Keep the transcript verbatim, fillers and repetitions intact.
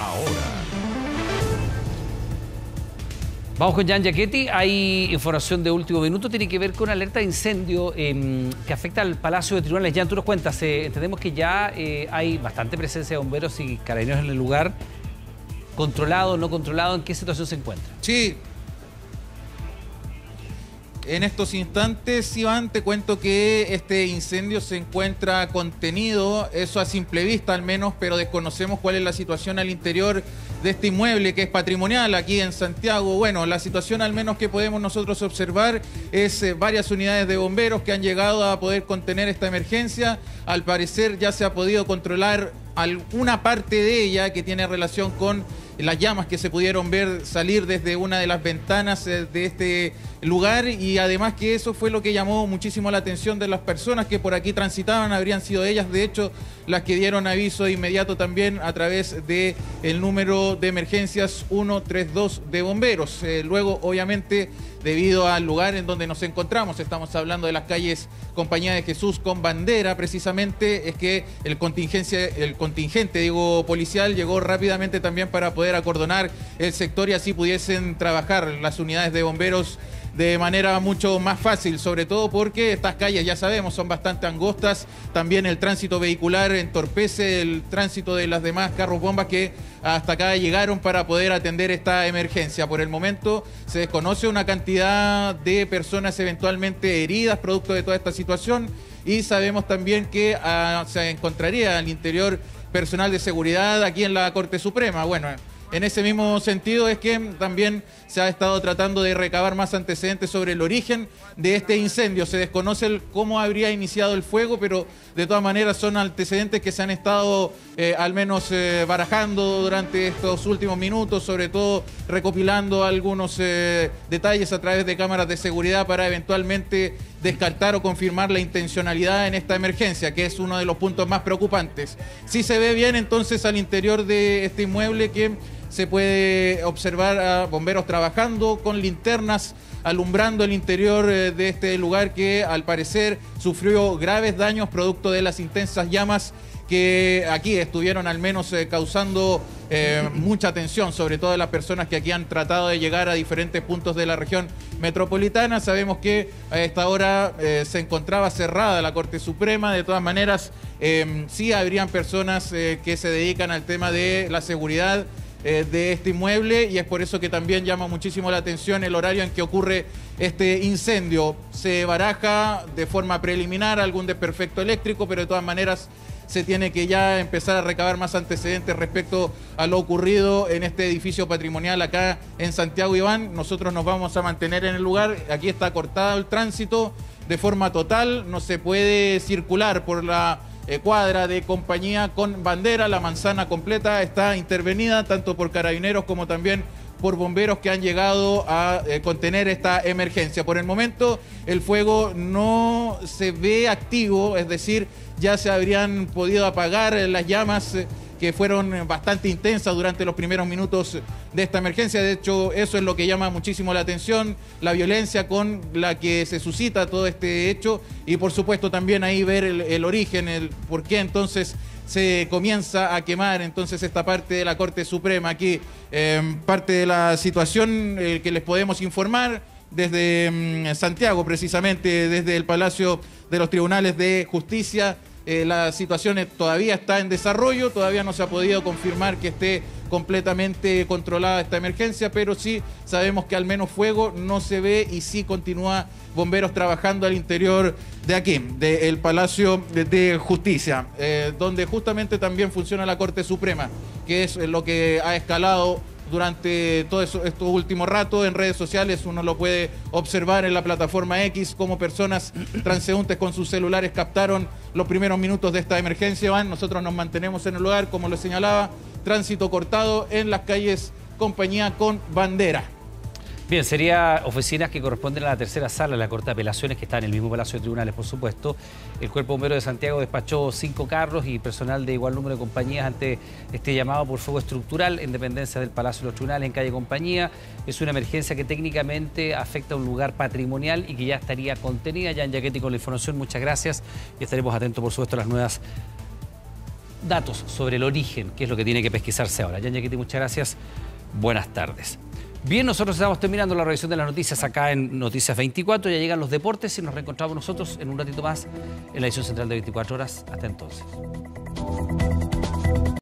ahora. Vamos con Jan Giachetti. Hay información de último minuto, tiene que ver con alerta de incendio eh, que afecta al Palacio de Tribunales. Jan, tú nos cuentas, eh, entendemos que ya eh, hay bastante presencia de bomberos y carabineros en el lugar. ¿Controlado, no controlado? ¿En qué situación se encuentra? Sí. En estos instantes, Iván, te cuento que este incendio se encuentra contenido, eso a simple vista al menos, pero desconocemos cuál es la situación al interior de este inmueble que es patrimonial aquí en Santiago. Bueno, la situación al menos que podemos nosotros observar es eh, varias unidades de bomberos que han llegado a poder contener esta emergencia. Al parecer ya se ha podido controlar alguna parte de ella que tiene relación con las llamas que se pudieron ver salir desde una de las ventanas de este lugar, y además que eso fue lo que llamó muchísimo la atención de las personas que por aquí transitaban. Habrían sido ellas, de hecho, las que dieron aviso de inmediato también a través del número de emergencias ciento treinta y dos de bomberos. Eh, luego, obviamente, debido al lugar en donde nos encontramos, estamos hablando de las calles Compañía de Jesús con Bandera, precisamente, es que el, contingencia, el contingente digo, policial llegó rápidamente también para poder acordonar el sector y así pudiesen trabajar las unidades de bomberos de manera mucho más fácil, sobre todo porque estas calles, ya sabemos, son bastante angostas. También el tránsito vehicular entorpece el tránsito de las demás carros bombas que hasta acá llegaron para poder atender esta emergencia. Por el momento se desconoce una cantidad de personas eventualmente heridas producto de toda esta situación, y sabemos también que uh, se encontraría al interior personal de seguridad aquí en la Corte Suprema. Bueno, en ese mismo sentido es que también se ha estado tratando de recabar más antecedentes sobre el origen de este incendio. Se desconoce el, cómo habría iniciado el fuego, pero de todas maneras son antecedentes que se han estado eh, al menos eh, barajando durante estos últimos minutos, sobre todo recopilando algunos eh, detalles a través de cámaras de seguridad para eventualmente descartar o confirmar la intencionalidad en esta emergencia, que es uno de los puntos más preocupantes. Sí se ve bien entonces al interior de este inmueble que se puede observar a bomberos trabajando con linternas, alumbrando el interior de este lugar que al parecer sufrió graves daños producto de las intensas llamas que aquí estuvieron al menos eh, causando eh, mucha tensión, sobre todo de las personas que aquí han tratado de llegar a diferentes puntos de la región metropolitana. Sabemos que a esta hora eh, se encontraba cerrada la Corte Suprema. De todas maneras, eh, sí habrían personas eh, que se dedican al tema de la seguridad eh, de este inmueble, y es por eso que también llama muchísimo la atención el horario en que ocurre este incendio. Se baraja de forma preliminar algún desperfecto eléctrico, pero de todas maneras se tiene que ya empezar a recabar más antecedentes respecto a lo ocurrido en este edificio patrimonial acá en Santiago. Iván, nosotros nos vamos a mantener en el lugar. Aquí está cortado el tránsito de forma total, no se puede circular por la eh, cuadra de Compañía con Bandera. La manzana completa está intervenida tanto por carabineros como también por bomberos que han llegado a eh, contener esta emergencia. Por el momento el fuego no se ve activo, es decir, ya se habrían podido apagar las llamas eh, que fueron bastante intensas durante los primeros minutos de esta emergencia. De hecho, eso es lo que llama muchísimo la atención, la violencia con la que se suscita todo este hecho, y por supuesto también ahí ver el, el origen, el por qué entonces se comienza a quemar entonces esta parte de la Corte Suprema. Aquí eh, parte de la situación eh, que les podemos informar desde mm, Santiago, precisamente desde el Palacio de los Tribunales de Justicia. Eh, la situación todavía está en desarrollo, todavía no se ha podido confirmar que esté completamente controlada esta emergencia, pero sí sabemos que al menos fuego no se ve, y sí continúa bomberos trabajando al interior de aquí, del Palacio de, de Justicia, eh, donde justamente también funciona la Corte Suprema, que es lo que ha escalado durante todos estos últimos ratos. En redes sociales uno lo puede observar en la plataforma X, como personas transeúntes con sus celulares captaron los primeros minutos de esta emergencia. Van, nosotros nos mantenemos en el lugar, como lo señalaba, tránsito cortado en las calles Compañía con Bandera. Bien, sería oficinas que corresponden a la tercera sala, la Corte de Apelaciones, que está en el mismo Palacio de Tribunales, por supuesto. El Cuerpo Bombero de Santiago despachó cinco carros y personal de igual número de compañías ante este llamado por fuego estructural en dependencia del Palacio de los Tribunales, en calle Compañía. Es una emergencia que técnicamente afecta a un lugar patrimonial y que ya estaría contenida. Jan Giachetti con la información, muchas gracias, y estaremos atentos, por supuesto, a las nuevas datos sobre el origen, que es lo que tiene que pesquisarse ahora. Jan Yaquiti, muchas gracias. Buenas tardes. Bien, nosotros estamos terminando la revisión de las noticias acá en Noticias veinticuatro. Ya llegan los deportes y nos reencontramos nosotros en un ratito más en la edición central de veinticuatro horas. Hasta entonces.